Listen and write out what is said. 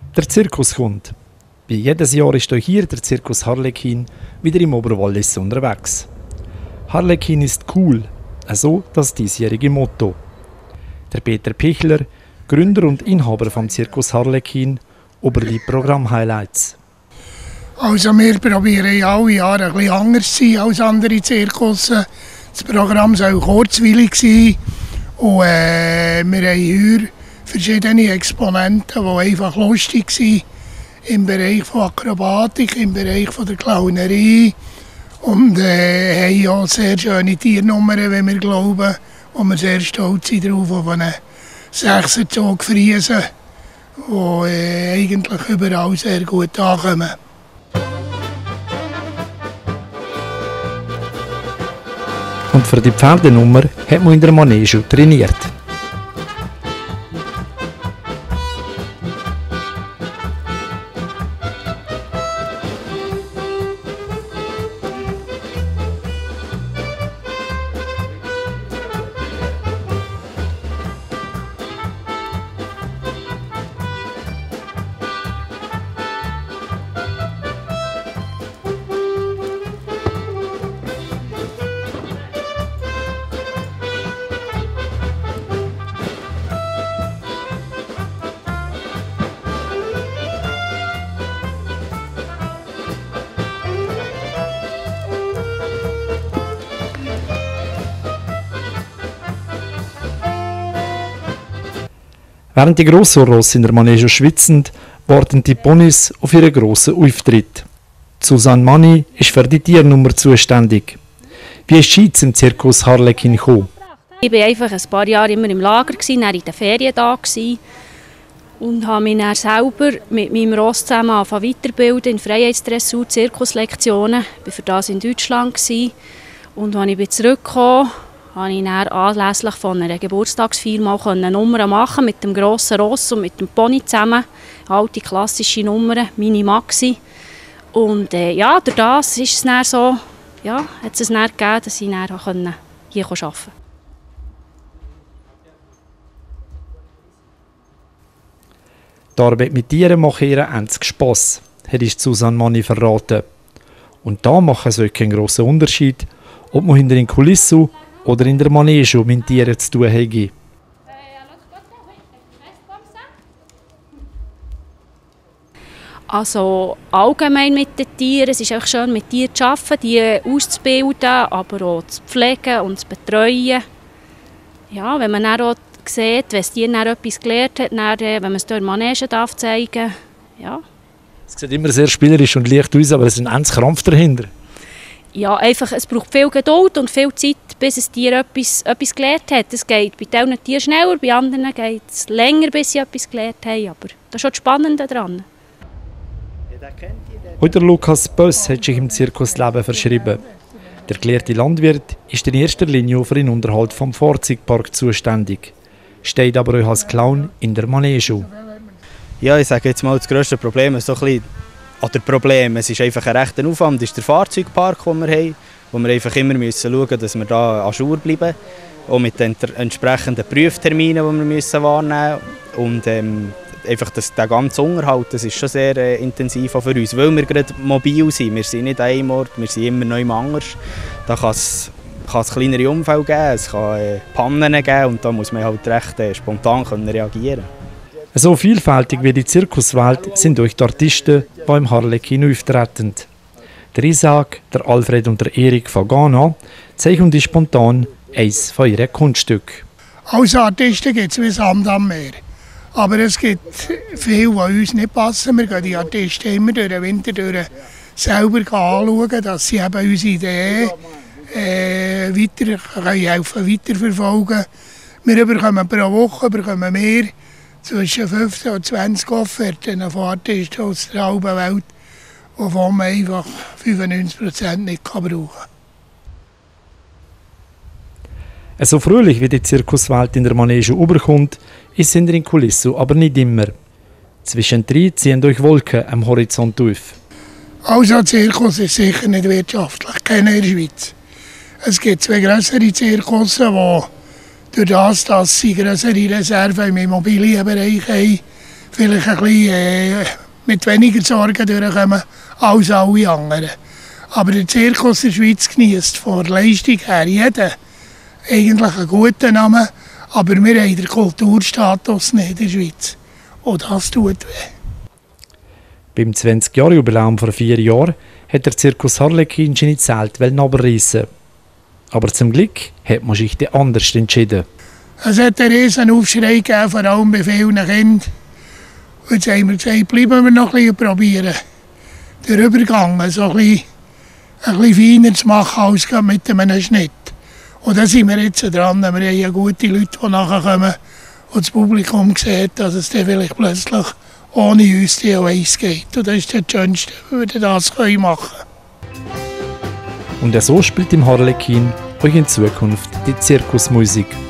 Der Zirkus kommt. Wie jedes Jahr ist auch hier der Zirkus Harlekin wieder im Oberwallis unterwegs. Harlekin ist cool, also das diesjährige Motto. Der Peter Pichler, Gründer und Inhaber vom Zirkus Harlekin, über die Programm-Highlights. Also wir probieren alle Jahre ein bisschen anders zu sein als andere Zirkusse. Das Programm soll kurzweilig sein und wir haben hier verschiedene Exponenten, die einfach lustig sind. Im Bereich von Akrobatik, im Bereich von der Clownerie und haben auch sehr schöne Tiernummern, wenn wir glauben, wo wir sehr stolz sind darauf, auf einen Sechserzug Friesen, die eigentlich überall sehr gut ankommen. Und für die Pferdenummer hat man in der Manege trainiert. Während die grossen Rosse in der Manege schwitzen, warten die Ponys auf ihren grossen Auftritt. Susanne Manni ist für die Tiernummer zuständig. Wie ist sie zum Zirkus Harlekin gekommen? Ich war einfach ein paar Jahre immer im Lager, dann in den Ferien da und habe mich dann selber mit meinem Ross zusammen weiterbilden in Freiheitsdressur, Zirkuslektionen. Ich war für das in Deutschland. Und als ich zurückkam, konnte ich dann anlässlich von einer Geburtstagsfeier mal eine Nummer machen mit dem grossen Ross und mit dem Pony zusammen. Alte klassische Nummern, Mini Maxi. Und ja, durch das ist es dann so, ja, hat es dann gegeben, dass ich dann hier arbeiten konnte. Die Arbeit mit Tieren macht ihr einzig Spass, hat Susanne Manni verraten. Und da macht es wirklich einen grossen Unterschied, ob man hinter den Kulissen oder in der Manege mit Tieren zu tun hat. Also allgemein mit den Tieren. Es ist auch schön, mit Tieren zu arbeiten, die auszubilden, aber auch zu pflegen und zu betreuen. Ja, wenn man dann auch sieht, wenn das Tier dann etwas gelernt hat, dann, wenn man es durch die Manege zeigen darf. Ja. Es sieht immer sehr spielerisch und leicht aus, aber es ist ein ernster Krampf dahinter. Ja, einfach, es braucht viel Geduld und viel Zeit, bis das Tier etwas gelernt hat. Es geht bei diesen Tieren schneller, bei anderen geht es länger, bis sie etwas gelernt haben. Aber das ist schon das Spannende daran. Heute Lukas Böss hat sich im Zirkusleben verschrieben. Der gelehrte Landwirt ist in erster Linie für den Unterhalt des Fahrzeugparks zuständig, steht aber auch als Clown in der Manege. Ja, ich sage jetzt mal, das grösste Problem ist so ein bisschen, oder Problem, es ist einfach ein rechter Aufwand, ist der Fahrzeugpark, den wir haben, wo wir einfach immer müssen schauen müssen, dass wir da à jour bleiben, auch mit den entsprechenden Prüfterminen, die wir müssen wahrnehmen müssen. Und einfach der ganze Unterhalt, das ist schon sehr intensiv auch für uns, weil wir gerade mobil sind. Wir sind nicht an einem Ort, wir sind immer neu anders. Da kann es kleinere Unfälle geben, es kann Pannen geben und da muss man halt recht spontan reagieren. So vielfältig wie die Zirkuswelt sind euch die Artisten, die im Harlekin auftreten. Der Isaac, der Alfred und der Erik von Ghana zeigen uns spontan eines von ihren Kunststücken. Als Artisten gibt es wie Sand am Meer. Aber es gibt viele, die uns nicht passen. Wir gehen die Artisten immer durch den Winter selber anschauen, dass sie eben unsere Ideen weiterverfolgen können. Wir bekommen pro Woche mehr zwischen 15 und 20 Offerten von Artisten aus der halben Welt, wovon man einfach 95% nicht brauchen kann. So fröhlich wie die Zirkuswelt in der Manege überkommt, ist in den Kulissen aber nicht immer. Zwischendrin ziehen durch Wolken am Horizont auf. Also ein Zirkus ist sicher nicht wirtschaftlich, keiner in der Schweiz. Es gibt zwei grössere Zirkusse, die durch das, dass sie grössere Reserven im Immobilienbereich haben, vielleicht ein bisschen mit weniger Sorgen durchkommen als alle anderen. Aber der Zirkus in der Schweiz genießt von der Leistung her jeder eigentlich einen guten Namen, aber wir haben den Kulturstatus nicht in der Schweiz. Und das tut weh. Beim 20-Jahre-Jubiläum vor 4 Jahren hat der Zirkus Harlekin seine Zelte abreißen. Aber zum Glück hat man sich anders entschieden. Es hat einen riesen Aufschrei gegeben, vor allem bei vielen Kindern. Und jetzt haben wir gesagt, bleiben wir noch ein bisschen probieren. Den Übergang so ein bisschen feiner zu machen als mit einem Schnitt. Und da sind wir jetzt dran. Wir haben ja gute Leute, die nachkommen und das Publikum sieht, dass es dann vielleicht plötzlich ohne uns die Weise geht. Und das ist das Schönste, wenn wir das machen können. Und so spielt im Harlekin euch in Zukunft die Zirkusmusik.